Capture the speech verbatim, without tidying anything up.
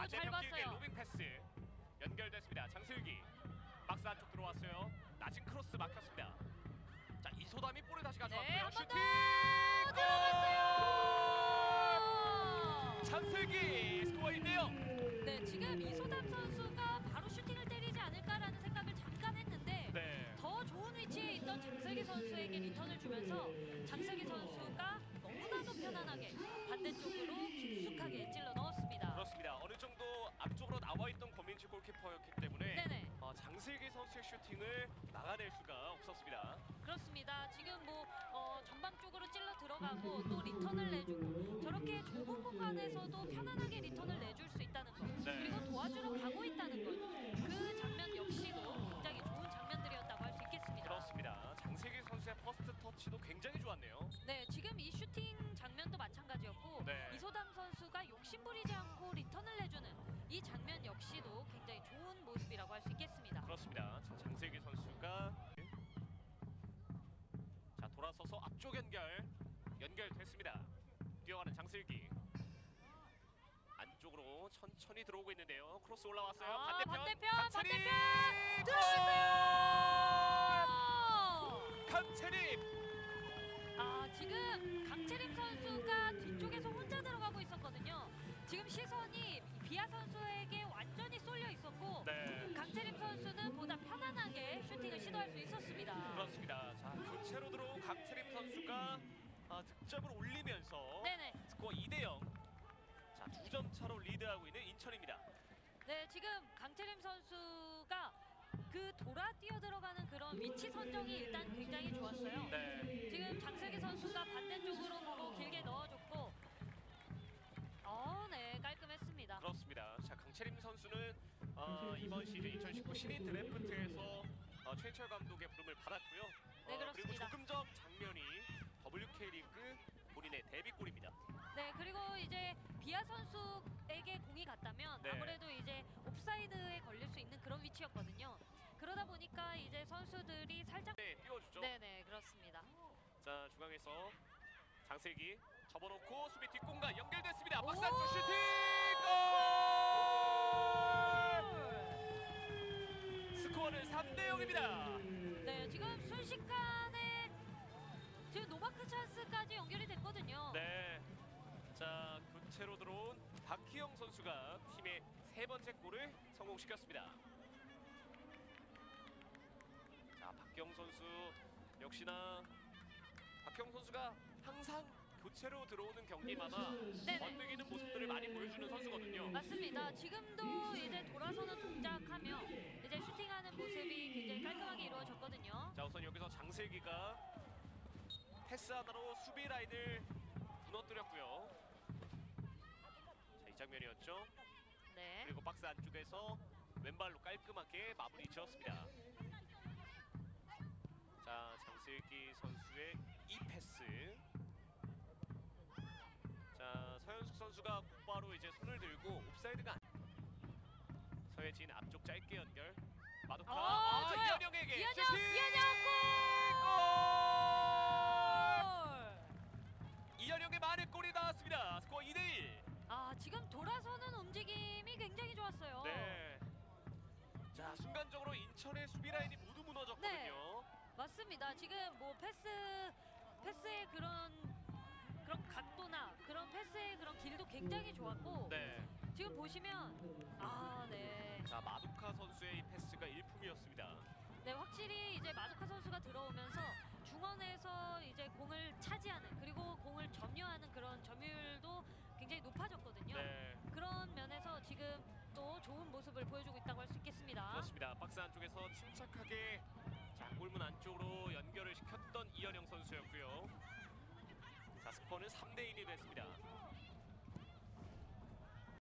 잘 반대편 봤어요. 로빙 패스 연결됐습니다. 장슬기 박스 안쪽 들어왔어요. 낮은 크로스 막혔습니다. 자, 이소담이 볼을 다시 네, 가져왔고요. 한 번 슈팅! 더 들어갔어요. 장슬기 스코어인데요. 네, 지금 이소담 선수가 바로 슈팅을 때리지 않을까라는 생각을 잠깐 했는데 네. 더 좋은 위치에 있던 장슬기 선수에게 리턴을 주면서 장슬기 선수가 너무나도 편안하게 반대쪽으로 깊숙하게 찔러 넣었습니다. 그렇습니다. 어느 정도 앞쪽으로 나와 있던 권민지 골키퍼였기 때문에 네네. 어, 장슬기 선수의 슈팅을 막아낼 수가 없었습니다. 그렇습니다. 지금 뭐 어, 전방 쪽으로 찔러 들어가고 또 리턴을 내주고 저렇게 좁은 공간에서도 편안하게 리턴을 내줄 수 있다는 것, 네. 그리고 도와주러 가고 있다는 것, 그 장면 역시도 굉장히 좋은 장면들이었다고 할 수 있겠습니다. 그렇습니다. 장슬기 선수의 퍼스트 터치도 굉장히 좋았네요. 네, 지금 이 슈팅 장면도 마찬가지였고 네. 이소담 선수가 욕심부리지 않고 리턴을 내주는 이 장면 역시도 굉장히 좋은 모습이라고 할 수 있겠습니다. 그렇습니다. 자, 장슬기 선수가 자, 돌아서서 앞쪽 연결 연결됐습니다. 뛰어가는 장슬기 안쪽으로 천천히 들어오고 있는데요. 크로스 올라왔어요. 아, 반대편, 반대편, 강채림! 반대편! 들어갔어요! 강채림! 아, 지금 강채림 선수가 뒤쪽에서 혼자 들어가고 있었거든요. 지금 시선이 비아 선수에게 완전히 쏠려 있었고 네. 강채림 선수는 보다 편안하게 슈팅을 시도할 수 있었습니다. 그렇습니다. 자, 교체로 들어온 강채림 선수가 아, 득점을 올리면서 네네. 스코어 이 대 영. 자, 두 점 차로 리드하고 있는 인천입니다. 네, 지금 강채림 선수가 그 돌아 뛰어 들어가는 그런 위치 선정이 일단 굉장히 좋았어요. 네. 지금 장슬기 선수가 반대쪽으로 보고 길게 넣어줬고, 어, 네, 깔끔했습니다. 그렇습니다. 자, 강채림 선수는 어, 이번 시즌 이천십구 신인 드래프트에서 어, 최인철 감독의 부름을 받았고요. 네, 어, 그리고 그렇습니다. 조금 전 장면이 더블유케이리그 본인의 데뷔골입니다. 네, 그리고 이제 비아 선수에게 공이 갔다면 네. 아무래도 이제 옵사이드에 걸릴 수 있는 그런 위치였거든요. 그러다 보니까 이제 선수들이 살짝 네, 띄워주죠. 네네, 그렇습니다. 자, 중앙에서 장슬기 접어놓고 수비 뒷공간 연결됐습니다. 오! 박스 안쪽 슈팅! 골! 스코어는 삼 대 영입니다. 네, 지금 순식간에 지금 노마크 찬스까지 연결이 됐거든요. 네. 자, 교체로 들어온 박희영 선수가 팀의 세 번째 골을 성공시켰습니다. 자, 박희영 선수 역시나 박희영 선수가 항상 교체로 들어오는 경기마다 네네. 번뜩이는 모습들을 많이 보여주는 선수거든요. 맞습니다. 지금도 이제 돌아서는 동작하며 이제 슈팅하는 모습이 굉장히 깔끔하게 이루어졌거든요. 자, 우선 여기서 장슬기가 패스 하나로 수비 라인을 무너뜨렸고요. 자, 이 장면이었죠. 네. 그리고 박스 안쪽에서 왼발로 깔끔하게 마무리 지었습니다. 자, 장슬기 선수의 이 패스. 자, 서현숙 선수가 곧바로 이제 손을 들고 옵사이드가 안... 서예진 앞쪽 짧게 연결. 마도카. 어, 아, 좋아요. 이현영에게 이현영, 슈팅! 이현영 골! 이현영의 만회 골이 나왔습니다. 스코어 이 대 일. 아, 지금 돌아서는 움직임이 굉장히 좋았어요. 네. 자, 순간적으로 인천의 수비 라인이 모두 무너졌거든요. 네. 맞습니다. 지금 뭐 패스 패스의 그런 그런 각도나 그런 패스의 그런 길도 굉장히 좋았고 네. 지금 보시면 아, 네. 자, 마도카 선수의 이 패스가 일품이었습니다. 네, 확실히 이제 마도카 선수가 들어오면서 중원에서 이제 공을 차지하는 그리고 공을 점유하는 그런 점유율도 굉장히 높아졌거든요. 네. 그런 면에서 지금 또 좋은 모습을 보여주고 있다고 할 수 있겠습니다. 그렇습니다. 박스 안쪽에서 침착하게 자, 골문 안쪽으로 연결을 시켰던 이현영 선수였고요. 자, 스코어는 삼 대 일이 됐습니다.